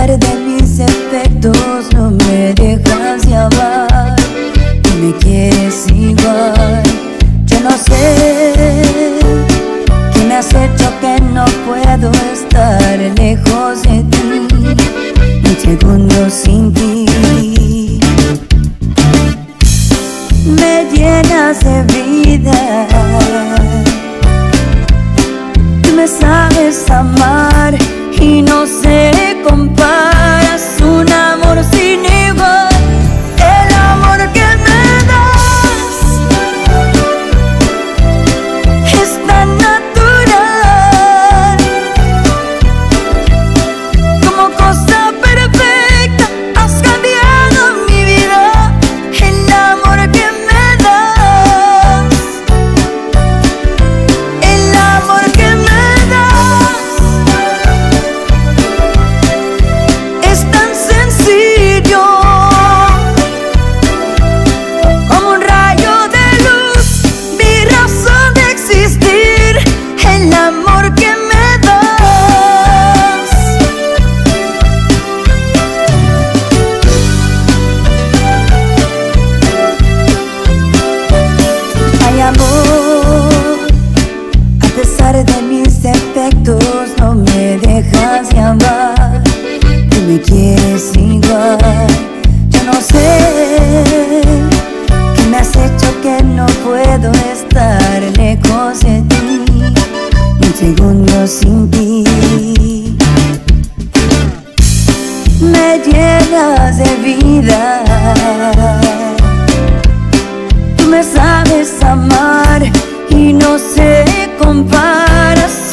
pesar de mis defectos no me dejas de amar y me quieres igual. Yo no sé qué me has hecho que no puedo estar lejos de ti, un segundo sin ti. Me llenas de vida, tú me sabes amar y no se compara, es un amor sin igual. El amor que me das es tan natural, como cosa perfecta has cambiado mi vida. El amor que me das, el amor que me das es tan sencillo como un rayo de luz, mi razón de existir. El amor que me das. Ay, amor, a pesar de mis defectos no me dejas de amar, tú me quieres igual. Yo no sé qué me has hecho que no puedo estar lejos de ti, un segundo sin ti. Me llenas de vida, tú me sabes amar y no se compara.